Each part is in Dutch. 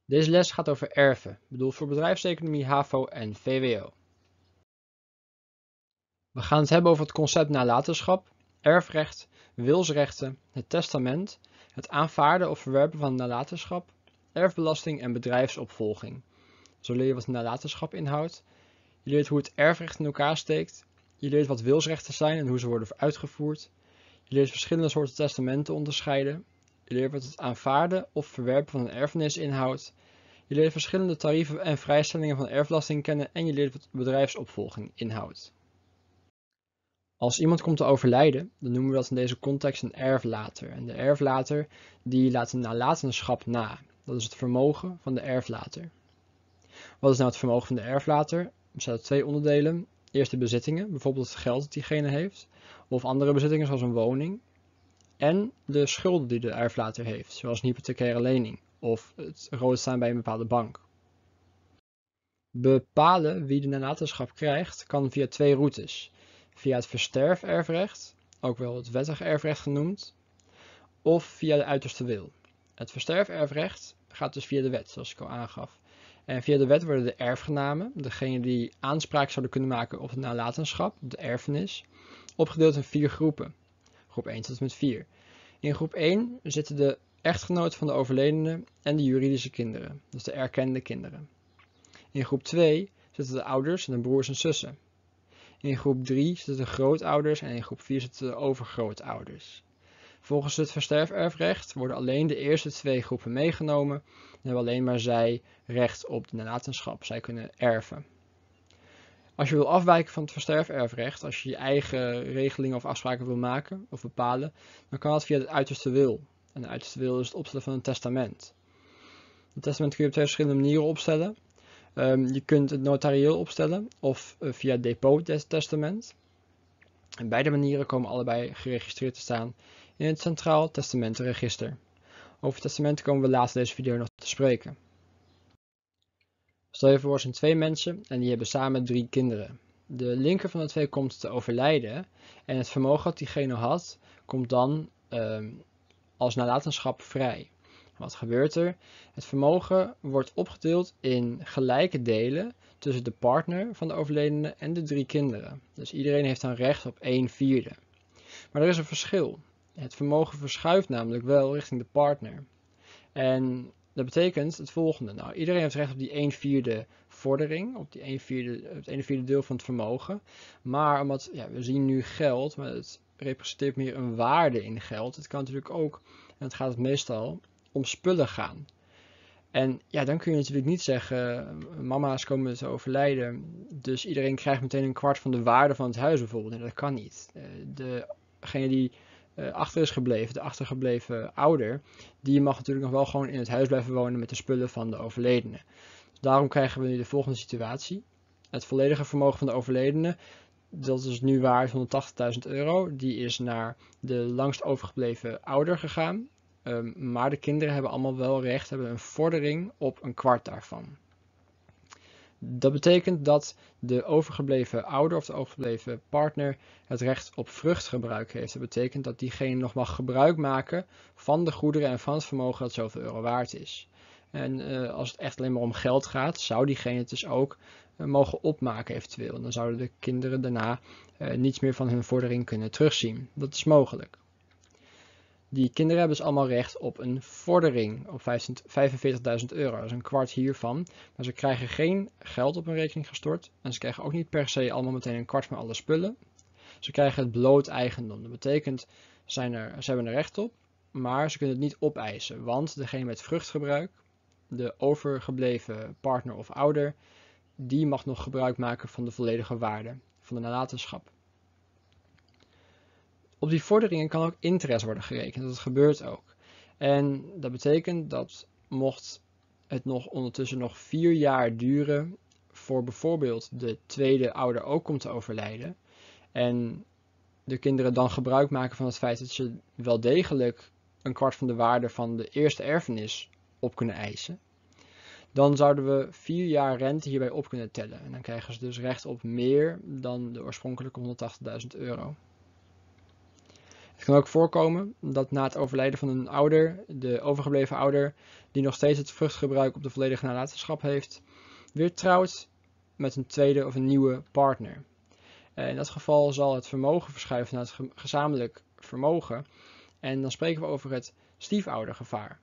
Deze les gaat over erven, bedoeld voor bedrijfseconomie, HAVO en VWO. We gaan het hebben over het concept nalatenschap, erfrecht, wilsrechten, het testament, het aanvaarden of verwerpen van nalatenschap, erfbelasting en bedrijfsopvolging. Zo leer je wat nalatenschap inhoudt. Je leert hoe het erfrecht in elkaar steekt. Je leert wat wilsrechten zijn en hoe ze worden uitgevoerd. Je leert verschillende soorten testamenten onderscheiden. Je leert wat het aanvaarden of verwerpen van een erfenis inhoudt. Je leert verschillende tarieven en vrijstellingen van erfbelasting kennen en je leert wat bedrijfsopvolging inhoudt. Als iemand komt te overlijden, dan noemen we dat in deze context een erflater. En de erflater die laat een nalatenschap na. Dat is het vermogen van de erflater. Wat is nou het vermogen van de erflater? Er bestaan uit twee onderdelen. Eerst de bezittingen, bijvoorbeeld het geld dat diegene heeft, of andere bezittingen zoals een woning. En de schulden die de erflater heeft, zoals een hypothecaire lening of het rood staan bij een bepaalde bank. Bepalen wie de nalatenschap krijgt kan via twee routes. Via het versterferfrecht, ook wel het wettig erfrecht genoemd, of via de uiterste wil. Het versterferfrecht gaat dus via de wet, zoals ik al aangaf. En via de wet worden de erfgenamen, degene die aanspraak zouden kunnen maken op de nalatenschap, de erfenis, opgedeeld in 4 groepen. Groep 1 tot en met 4. In groep 1 zitten de echtgenoten van de overledene en de juridische kinderen, dus de erkende kinderen. In groep 2 zitten de ouders en de broers en zussen. In groep 3 zitten de grootouders en in groep 4 zitten de overgrootouders. Volgens het versterferfrecht worden alleen de eerste 2 groepen meegenomen en hebben alleen maar zij recht op de nalatenschap. Zij kunnen erven. Als je wil afwijken van het versterferfrecht, als je je eigen regelingen of afspraken wil maken of bepalen, dan kan dat via de uiterste wil. En de uiterste wil is het opstellen van een testament. Een testament kun je op 2 verschillende manieren opstellen. Je kunt het notarieel opstellen of via depottestament. En beide manieren komen allebei geregistreerd te staan in het Centraal Testamentenregister. Over testamenten komen we later deze video nog te spreken. Stel je voor, er zijn 2 mensen en die hebben samen 3 kinderen. De linker van de 2 komt te overlijden en het vermogen dat diegene had, komt dan als nalatenschap vrij. Wat gebeurt er? Het vermogen wordt opgedeeld in gelijke delen tussen de partner van de overledene en de 3 kinderen. Dus iedereen heeft dan recht op 1/4. Maar er is een verschil. Het vermogen verschuift namelijk wel richting de partner. En dat betekent het volgende. Nou, iedereen heeft recht op die 1/4 vordering, op die het 1/4 deel van het vermogen. Maar omdat, we zien nu geld, maar het representeert meer een waarde in geld. Het kan natuurlijk ook, en het gaat het meestal, om spullen gaan. En dan kun je natuurlijk niet zeggen, mama's komen te overlijden, dus iedereen krijgt meteen een kwart van de waarde van het huis bijvoorbeeld. Nee, dat kan niet. Degene die achter is gebleven, de achtergebleven ouder, die mag natuurlijk nog wel gewoon in het huis blijven wonen met de spullen van de overledene. Dus daarom krijgen we nu de volgende situatie. Het volledige vermogen van de overledene, dat is nu waard €180.000, die is naar de langst overgebleven ouder gegaan. Maar de kinderen hebben allemaal wel recht, hebben een vordering op een kwart daarvan. Dat betekent dat de overgebleven ouder of de overgebleven partner het recht op vruchtgebruik heeft. Dat betekent dat diegene nog mag gebruik maken van de goederen en van het vermogen dat zoveel euro waard is. En als het echt alleen maar om geld gaat, zou diegene het dus ook mogen opmaken eventueel. En dan zouden de kinderen daarna niets meer van hun vordering kunnen terugzien. Dat is mogelijk. Die kinderen hebben dus allemaal recht op een vordering op €45.000. Dat is een kwart hiervan. Maar ze krijgen geen geld op hun rekening gestort. En ze krijgen ook niet per se allemaal meteen een kwart van alle spullen. Ze krijgen het bloot eigendom. Dat betekent, ze hebben er recht op, maar ze kunnen het niet opeisen. Want degene met vruchtgebruik, de overgebleven partner of ouder, die mag nog gebruik maken van de volledige waarde van de nalatenschap. Op die vorderingen kan ook interest worden gerekend, dat gebeurt ook. En dat betekent dat mocht het ondertussen nog 4 jaar duren voor bijvoorbeeld de tweede ouder ook komt te overlijden en de kinderen dan gebruik maken van het feit dat ze wel degelijk een kwart van de waarde van de eerste erfenis op kunnen eisen, dan zouden we 4 jaar rente hierbij op kunnen tellen. En dan krijgen ze dus recht op meer dan de oorspronkelijke €180.000. Het kan ook voorkomen dat na het overlijden van een ouder, de overgebleven ouder, die nog steeds het vruchtgebruik op de volledige nalatenschap heeft, weer trouwt met een tweede of een nieuwe partner. In dat geval zal het vermogen verschuiven naar het gezamenlijk vermogen. En dan spreken we over het stiefoudergevaar.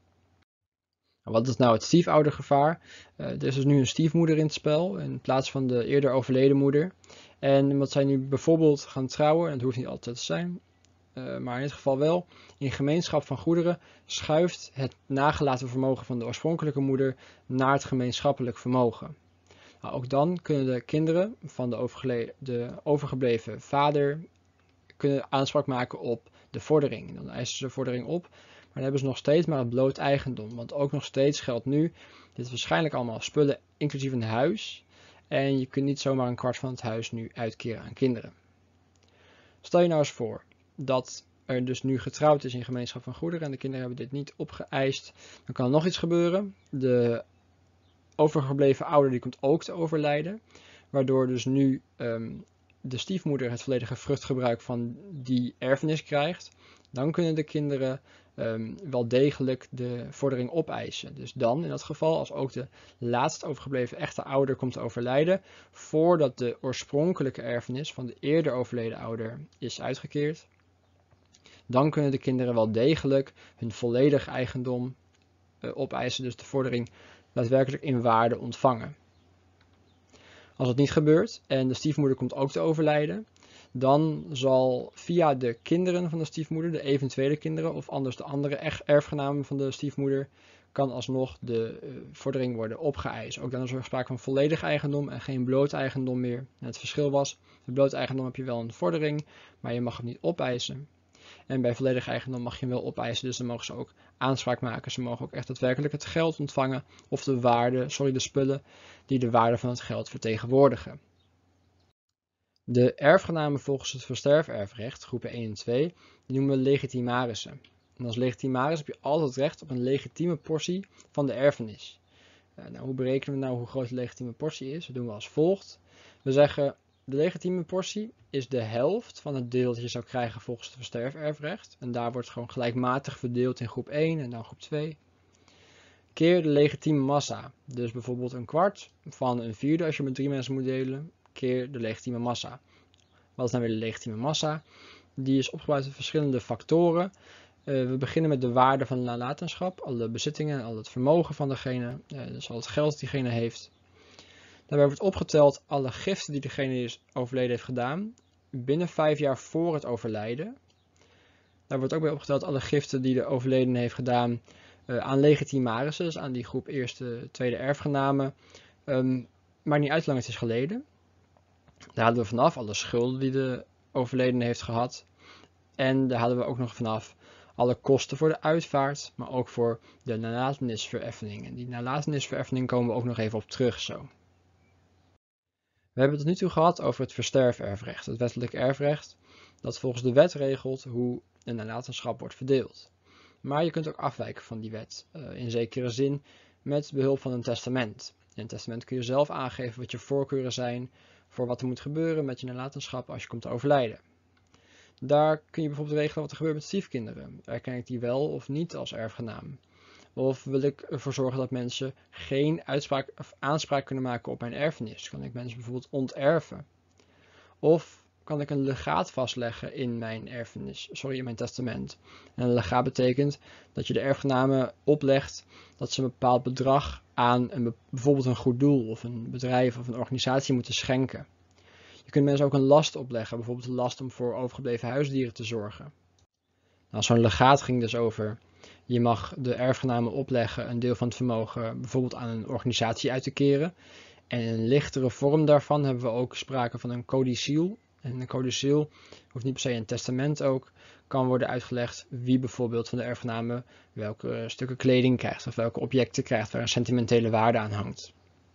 Wat is nou het stiefoudergevaar? Er is dus nu een stiefmoeder in het spel in plaats van de eerder overleden moeder. En omdat zij nu bijvoorbeeld gaan trouwen, en dat hoeft niet altijd te zijn, maar in dit geval wel, in gemeenschap van goederen schuift het nagelaten vermogen van de oorspronkelijke moeder naar het gemeenschappelijk vermogen. Nou, ook dan kunnen de kinderen van de overgebleven vader kunnen aanspraak maken op de vordering. Dan eisen ze de vordering op, maar dan hebben ze nog steeds maar het bloot eigendom. Want ook nog steeds geldt nu, dit is waarschijnlijk allemaal spullen inclusief een huis. En je kunt niet zomaar een kwart van het huis nu uitkeren aan kinderen. Stel je nou eens voor dat er dus nu getrouwd is in gemeenschap van goederen en de kinderen hebben dit niet opgeëist. Dan kan er nog iets gebeuren. De overgebleven ouder die komt ook te overlijden. Waardoor dus nu de stiefmoeder het volledige vruchtgebruik van die erfenis krijgt. Dan kunnen de kinderen wel degelijk de vordering opeisen. Dus dan in dat geval, als ook de laatst overgebleven echte ouder komt te overlijden, voordat de oorspronkelijke erfenis van de eerder overleden ouder is uitgekeerd, dan kunnen de kinderen wel degelijk hun volledig eigendom opeisen, dus de vordering daadwerkelijk in waarde ontvangen. Als het niet gebeurt en de stiefmoeder komt ook te overlijden, dan zal via de kinderen van de stiefmoeder, de eventuele kinderen of anders de andere erfgenamen van de stiefmoeder, kan alsnog de vordering worden opgeëist. Ook dan is er sprake van volledig eigendom en geen bloot eigendom meer. En het verschil was, bij bloot eigendom heb je wel een vordering, maar je mag hem niet opeisen. En bij volledig eigendom mag je hem wel opeisen, dus dan mogen ze ook aanspraak maken. Ze mogen ook echt daadwerkelijk het geld ontvangen of de spullen die de waarde van het geld vertegenwoordigen. De erfgenamen volgens het versterferfrecht, groepen 1 en 2, die noemen we legitimarissen. En als legitimaris heb je altijd recht op een legitieme portie van de erfenis. Hoe berekenen we nou hoe groot de legitieme portie is? Dat doen we als volgt. We zeggen, de legitieme portie is de helft van het deel dat je zou krijgen volgens het versterferfrecht. En daar wordt gewoon gelijkmatig verdeeld in groep 1 en dan groep 2. Keer de legitieme massa. Dus bijvoorbeeld een kwart van een vierde als je met 3 mensen moet delen, keer de legitieme massa. Wat is nou weer de legitieme massa? Die is opgebouwd uit verschillende factoren. We beginnen met de waarde van de nalatenschap, alle bezittingen, al het vermogen van degene, dus al het geld dat diegene heeft. Daarbij wordt opgeteld alle giften die degene die is overleden heeft gedaan, binnen 5 jaar voor het overlijden. Daar wordt ook bij opgeteld alle giften die de overledene heeft gedaan aan legitimarissen, dus aan die groep eerste, tweede erfgenamen. Maakt niet uit hoe lang het is geleden. Daar halen we vanaf alle schulden die de overledene heeft gehad. En daar halen we ook nog vanaf alle kosten voor de uitvaart, maar ook voor de nalatenisvereffening. En die nalatenisvereffening komen we ook nog even op terug zo. We hebben het tot nu toe gehad over het versterferfrecht, het wettelijk erfrecht, dat volgens de wet regelt hoe een nalatenschap wordt verdeeld. Maar je kunt ook afwijken van die wet, in zekere zin, met behulp van een testament. In een testament kun je zelf aangeven wat je voorkeuren zijn voor wat er moet gebeuren met je nalatenschap als je komt te overlijden. Daar kun je bijvoorbeeld regelen wat er gebeurt met stiefkinderen. Erken ik die wel of niet als erfgenaam? Of wil ik ervoor zorgen dat mensen geen aanspraak kunnen maken op mijn erfenis? Kan ik mensen bijvoorbeeld onterven? Of kan ik een legaat vastleggen in mijn in mijn testament? En een legaat betekent dat je de erfgenamen oplegt dat ze een bepaald bedrag aan bijvoorbeeld een goed doel of een bedrijf of een organisatie moeten schenken. Je kunt mensen ook een last opleggen, bijvoorbeeld een last om voor overgebleven huisdieren te zorgen. Nou, zo'n legaat ging dus over, je mag de erfgenamen opleggen een deel van het vermogen bijvoorbeeld aan een organisatie uit te keren. En in een lichtere vorm daarvan hebben we ook sprake van een codicil. En een codicil hoeft niet per se een testament ook, kan worden uitgelegd wie bijvoorbeeld van de erfgenamen welke stukken kleding krijgt of welke objecten krijgt waar een sentimentele waarde aan hangt.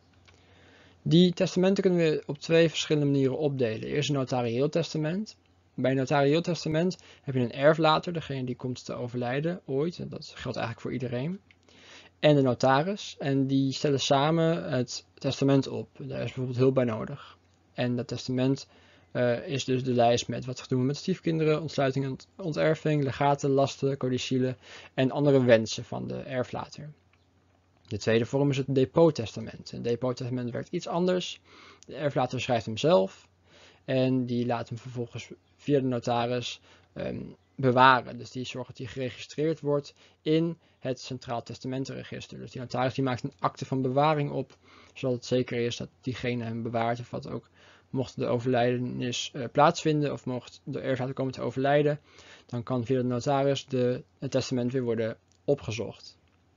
Die testamenten kunnen we op 2 verschillende manieren opdelen. Eerst een notarieel testament. Bij een notarieel testament heb je een erflater, degene die komt te overlijden ooit. En dat geldt eigenlijk voor iedereen. En de notaris. En die stellen samen het testament op. Daar is bijvoorbeeld hulp bij nodig. En dat testament is dus de lijst met wat doen we met stiefkinderen, ontsluiting en onterving, legaten, lasten, codicillen en andere wensen van de erflater. De tweede vorm is het depottestament. Een depottestament werkt iets anders. De erflater schrijft hem zelf en die laat hem vervolgens via de notaris bewaren. Dus die zorgt dat hij geregistreerd wordt in het Centraal Testamentenregister. Dus die notaris die maakt een akte van bewaring op, zodat het zeker is dat diegene hem bewaart of wat ook. Mocht de overlijdenis plaatsvinden of mocht de erflater komen te overlijden, dan kan via de notaris het testament weer worden opgezocht.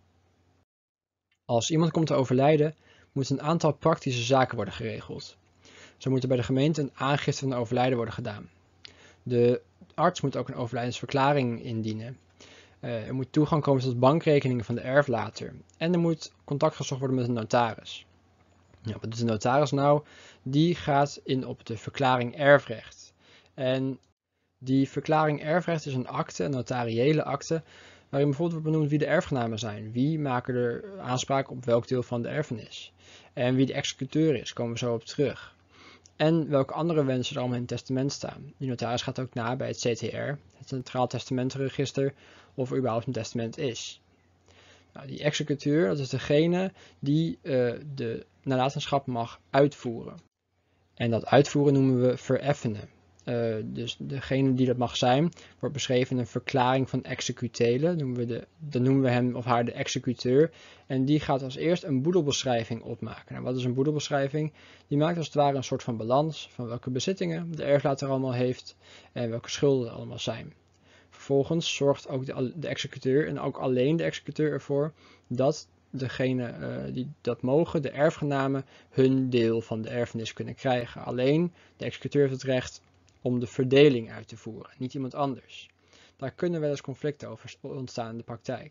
Als iemand komt te overlijden, moeten een aantal praktische zaken worden geregeld. Zo moet er bij de gemeente een aangifte van de overlijden worden gedaan. De arts moet ook een overlijdensverklaring indienen. Er moet toegang komen tot bankrekeningen van de erflater. En er moet contact gezocht worden met een notaris. Ja, wat doet de notaris nou? Die gaat in op de verklaring erfrecht. En die verklaring erfrecht is een akte, een notariële akte, waarin bijvoorbeeld wordt benoemd wie de erfgenamen zijn. Wie maken er aanspraak op welk deel van de erfenis. En wie de executeur is, komen we zo op terug. En welke andere wensen er allemaal in het testament staan. Die notaris gaat ook na bij het CTR, het Centraal Testamentenregister, of er überhaupt een testament is. Nou, die executeur, dat is degene die de nalatenschap mag uitvoeren. En dat uitvoeren noemen we vereffenen. Dus degene die dat mag zijn, wordt beschreven in een verklaring van executele. Dan noemen we hem of haar de executeur. En die gaat als eerst een boedelbeschrijving opmaken. Nou, wat is een boedelbeschrijving? Die maakt als het ware een soort van balans van welke bezittingen de erflater allemaal heeft en welke schulden er allemaal zijn. Vervolgens zorgt ook de executeur en ook alleen de executeur ervoor dat degene die dat mogen, de erfgenamen, hun deel van de erfenis kunnen krijgen. Alleen de executeur heeft het recht om de verdeling uit te voeren, niet iemand anders. Daar kunnen wel eens conflicten over ontstaan in de praktijk.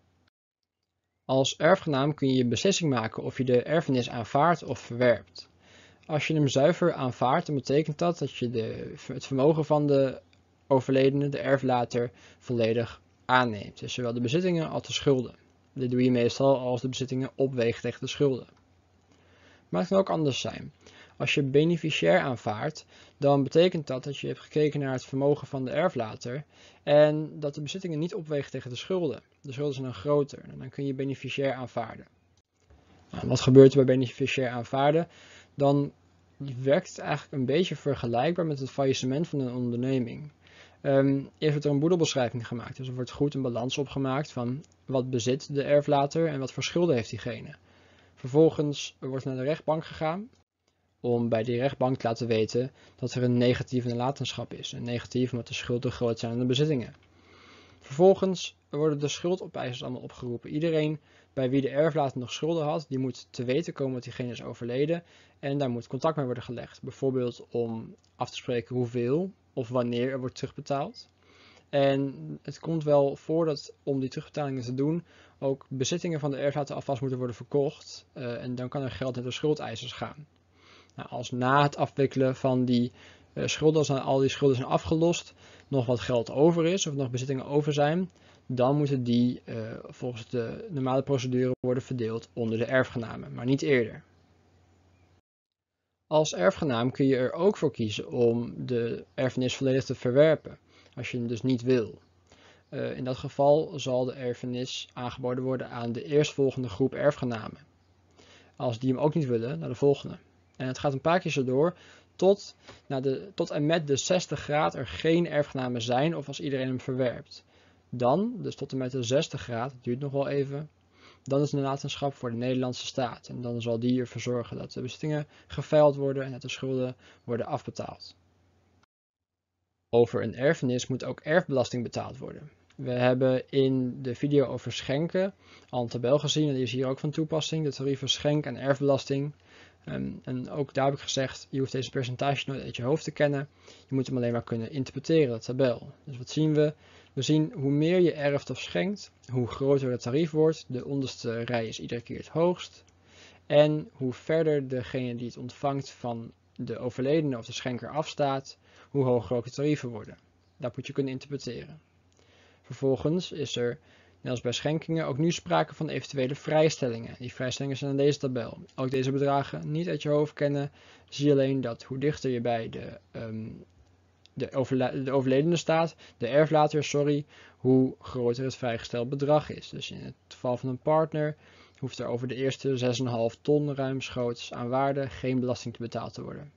Als erfgenaam kun je je beslissing maken of je de erfenis aanvaardt of verwerpt. Als je hem zuiver aanvaardt, dan betekent dat je het vermogen van de overledene, de erflater, volledig aanneemt. Dus zowel de bezittingen als de schulden. Dit doe je meestal als de bezittingen opwegen tegen de schulden. Maar het kan ook anders zijn. Als je beneficiair aanvaardt, dan betekent dat je hebt gekeken naar het vermogen van de erflater en dat de bezittingen niet opwegen tegen de schulden. De schulden zijn dan groter en dan kun je beneficiair aanvaarden. Nou, wat gebeurt er bij beneficiair aanvaarden? Dan werkt het eigenlijk een beetje vergelijkbaar met het faillissement van een onderneming. Eerst wordt er een boedelbeschrijving gemaakt, dus er wordt goed een balans opgemaakt van wat bezit de erflater en wat voor schulden heeft diegene. Vervolgens wordt naar de rechtbank gegaan om bij die rechtbank te laten weten dat er een negatieve nalatenschap is. Een negatief omdat de schulden groot zijn dan de bezittingen. Vervolgens worden de schuldopeisers allemaal opgeroepen. Iedereen bij wie de erflater nog schulden had, die moet te weten komen dat diegene is overleden en daar moet contact mee worden gelegd. Bijvoorbeeld om af te spreken hoeveel of wanneer er wordt terugbetaald. En het komt wel voor dat om die terugbetalingen te doen ook bezittingen van de erflater alvast moeten worden verkocht en dan kan er geld naar de schuldeisers gaan. Nou, als na het afwikkelen van die schulden, als al die schulden zijn afgelost, nog wat geld over is of nog bezittingen over zijn, dan moeten die volgens de normale procedure worden verdeeld onder de erfgenamen, maar niet eerder. Als erfgenaam kun je er ook voor kiezen om de erfenis volledig te verwerpen, als je hem dus niet wil. In dat geval zal de erfenis aangeboden worden aan de eerstvolgende groep erfgenamen. Als die hem ook niet willen, naar de volgende. En het gaat een paar keer zo door tot en met de 60 graad er geen erfgenamen zijn of als iedereen hem verwerpt. Dan, dus tot en met de 60 graad, het duurt nog wel even, dan is de nalatenschap voor de Nederlandse staat. En dan zal die ervoor zorgen dat de bezittingen geveild worden en dat de schulden worden afbetaald. Over een erfenis moet ook erfbelasting betaald worden. We hebben in de video over schenken al een tabel gezien en die is hier ook van toepassing. De tarieven schenk- en erfbelasting. En ook daar heb ik gezegd, je hoeft deze percentages nooit uit je hoofd te kennen. Je moet hem alleen maar kunnen interpreteren, dat tabel. Dus wat zien we? We zien hoe meer je erft of schenkt, hoe groter het tarief wordt. De onderste rij is iedere keer het hoogst. En hoe verder degene die het ontvangt van de overledene of de schenker afstaat, hoe hoger ook de tarieven worden. Dat moet je kunnen interpreteren. Vervolgens is er Net als bij schenkingen ook nu sprake van eventuele vrijstellingen. Die vrijstellingen zijn in deze tabel. Ook deze bedragen niet uit je hoofd kennen. Zie alleen dat hoe dichter je bij de overledene staat, de erflater, hoe groter het vrijgesteld bedrag is. Dus in het geval van een partner hoeft er over de eerste 6,5 ton ruimschoots aan waarde geen belasting te betaald te worden.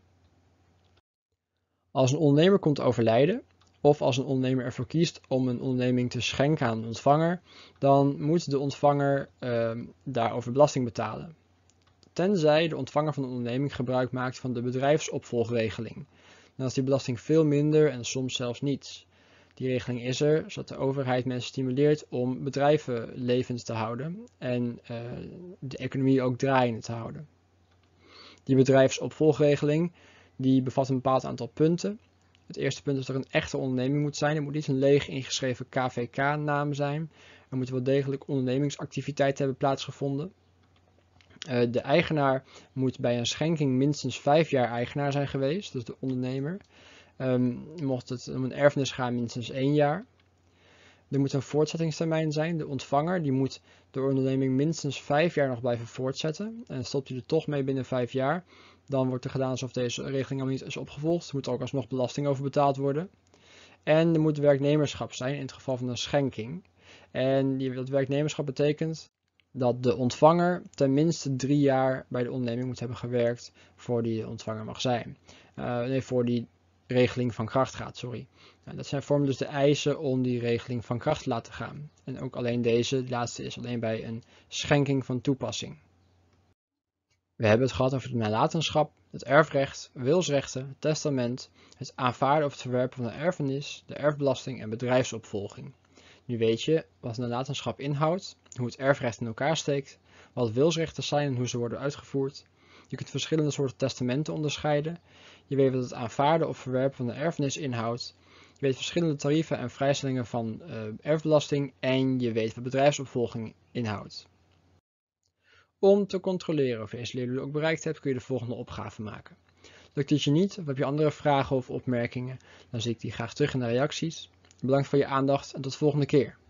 Als een ondernemer komt te overlijden, of als een ondernemer ervoor kiest om een onderneming te schenken aan een ontvanger, dan moet de ontvanger daarover belasting betalen. Tenzij de ontvanger van de onderneming gebruik maakt van de bedrijfsopvolgregeling. Dan is die belasting veel minder en soms zelfs niets. Die regeling is er zodat de overheid mensen stimuleert om bedrijven levend te houden en de economie ook draaiende te houden. Die bedrijfsopvolgregeling die bevat een bepaald aantal punten. Het eerste punt is dat er een echte onderneming moet zijn. Er moet niet een leeg ingeschreven KVK-naam zijn. Er moet wel degelijk ondernemingsactiviteit hebben plaatsgevonden. De eigenaar moet bij een schenking minstens 5 jaar eigenaar zijn geweest, dus de ondernemer. Mocht het om een erfenis gaan, minstens 1 jaar. Er moet een voortzettingstermijn zijn. De ontvanger die moet de onderneming minstens 5 jaar nog blijven voortzetten. En stopt hij er toch mee binnen 5 jaar, dan wordt er gedaan alsof deze regeling al niet is opgevolgd. Er moet ook alsnog belasting over betaald worden. En er moet werknemerschap zijn in het geval van een schenking. En dat werknemerschap betekent dat de ontvanger tenminste 3 jaar bij de onderneming moet hebben gewerkt voor die ontvanger mag zijn. Voor die regeling van kracht gaat, sorry. Dat vormen dus de eisen om die regeling van kracht te laten gaan. En ook alleen deze, de laatste, is alleen bij een schenking van toepassing. We hebben het gehad over het nalatenschap, het erfrecht, wilsrechten, het testament, het aanvaarden of het verwerpen van een erfenis, de erfbelasting en bedrijfsopvolging. Nu weet je wat nalatenschap inhoudt, hoe het erfrecht in elkaar steekt, wat wilsrechten zijn en hoe ze worden uitgevoerd. Je kunt verschillende soorten testamenten onderscheiden. Je weet wat het aanvaarden of verwerpen van een erfenis inhoudt. Je weet verschillende tarieven en vrijstellingen van erfbelasting en je weet wat bedrijfsopvolging inhoudt. Om te controleren of je deze leerdoelen ook bereikt hebt, kun je de volgende opgave maken. Lukt het je niet of heb je andere vragen of opmerkingen, dan zie ik die graag terug in de reacties. Bedankt voor je aandacht en tot de volgende keer.